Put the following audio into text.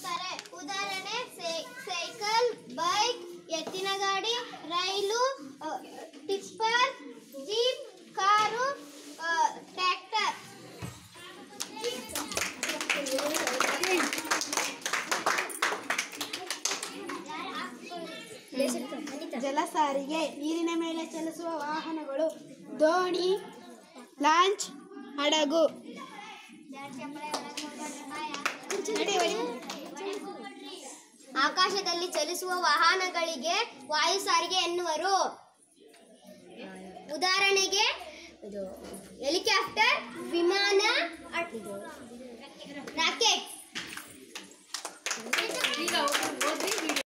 ಬಳಸ್ತಾರೆ. ಉದಾಹರಣೆ cycle, bike, ಎತ್ತಿನ ಗಾಡಿ, ರೈಲು, ಟಿಪ್ಪರ್, ಜೀಪ್, ಕಾರು, ಟ್ರ್ಯಾಕ್ಟರ್. ಜಲ ಸಾರಿಗೆ ನೀರಿನ ಮೇಲೆ ಚಲಿಸುವ ವಾಹನಗಳು ದೋಣಿ, ಲಾಂಚ್, ಹಡಗು. ಆಕಾಶದಲ್ಲಿ ಚಲಿಸುವ ವಾಹನಗಳಿಗೆ ವಾಯು ಸಾರಿಗೆ ಎನ್ನುವರು. ಉದಾಹರಣೆಗೆ ಹೆಲಿಕಾಪ್ಟರ್, ವಿಮಾನ, ರಾಕೆಟ್.